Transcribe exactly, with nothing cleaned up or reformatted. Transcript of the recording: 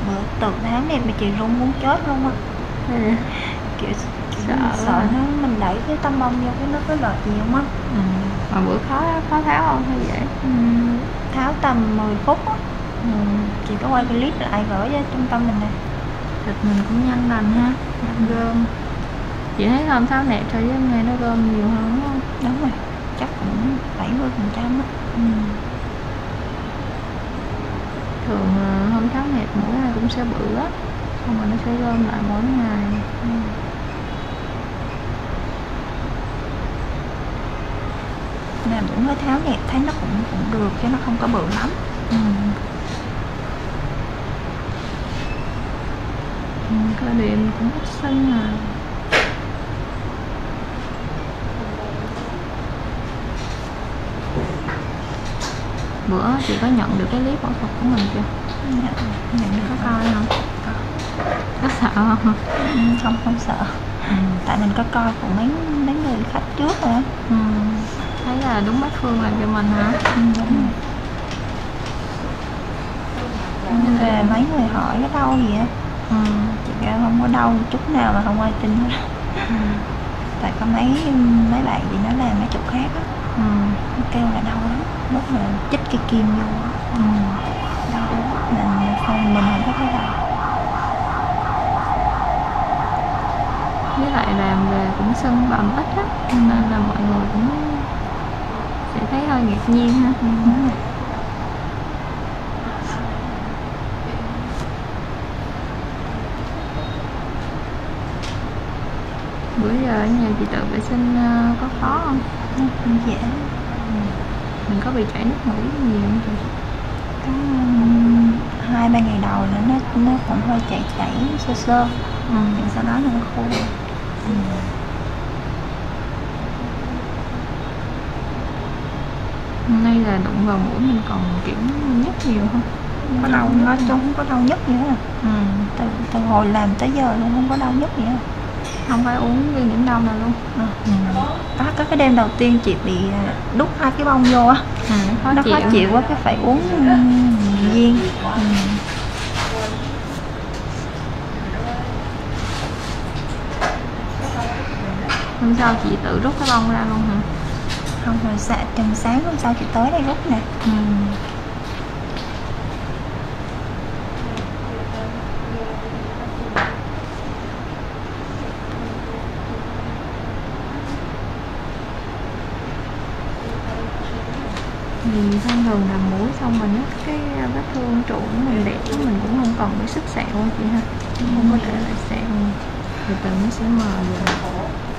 bữa tự tháng đẹp mà chị run muốn chết luôn á. Ừ. Kiểu Sợ sợ à. nó mình đẩy cái tăm bông vô cái nó có lọt gì không á. Ừ. Mà bữa khó khó tháo không hay dễ? Ừ, tháo tầm mười phút á. Ừ, chị có quay clip lại gửi cho trung tâm mình nè. Thịt mình cũng nhanh lành ha, nhanh gom. Chị thấy hôm tháo nẹp so với hôm nay nó gom nhiều hơn đúng không? Đúng rồi, chắc cũng bảy mươi phần trăm á. Ừ. Thường hôm tháo nẹp mỗi ngày cũng sẽ bự á, xong rồi nó sẽ gom lại mỗi ngày. Ừ. Mà bữa mới tháo nẹp thấy nó cũng cũng được chứ nó không có bự lắm. Ừ. Ừ, cơ điện cũng ít xinh à. Bữa chị có nhận được cái clip phẫu thuật của mình chưa? Nhận, nhận được. Có coi không? Có. Có sợ không? Ừ, không không sợ. Ừ. Tại mình có coi của mấy mấy người khách trước rồi á. Ừ. Thấy là đúng bác Phương làm cho mình hả? Ừ, đúng rồi. Ừ. Về mấy người hỏi cái đau gì á. Ừ. Chị kêu không có đau chút nào mà không ai tin hết. Ừ. Tại có mấy mấy bạn gì nó làm mấy chỗ khác á. Ừ. Nó kêu là đau lắm, lúc mà chích cái kim vô á. Ừ. Đau mình không mình không có thấy đau. Với lại làm về cũng sưng bầm ít á, nên là mọi người cũng sẽ thấy hơi ngạc nhiên ha. Ừ. Bữa giờ ở nhà chị tự vệ sinh có khó không? Không dễ. Mình có bị chảy nước mũi nhiều không chị? Có hai ba ngày đầu là nó nó cũng hơi chảy chảy sơ sơ. Ừ. Sau đó là nó khô. Ừ. Hôm nay là đụng vào mũi mình còn kiểu nhức nhiều không? Có đau, nói chung không có đau nhức gì hết. Ừ. Từ, từ hồi làm tới giờ luôn không có đau nhức gì hết. Không phải uống viên nhiễm đông nào luôn. À, ừ. Có, có cái đêm đầu tiên chị bị đút hai cái bông vô á. Ừ, khó nó chịu. khó chịu quá cái phải uống viên. Ừ. Hôm sau chị tự rút cái bông ra luôn hả? Không, rồi dạ, chừng sáng hôm sau chị tới đây rút nè. Ừ. Vì thông thường làm mũi xong mình á, cái vết thương trụ của mình đẹp của mình cũng không còn bị sức sẹo chị ha, không có để lại sẹo, từ từ nó sẽ mờ dần.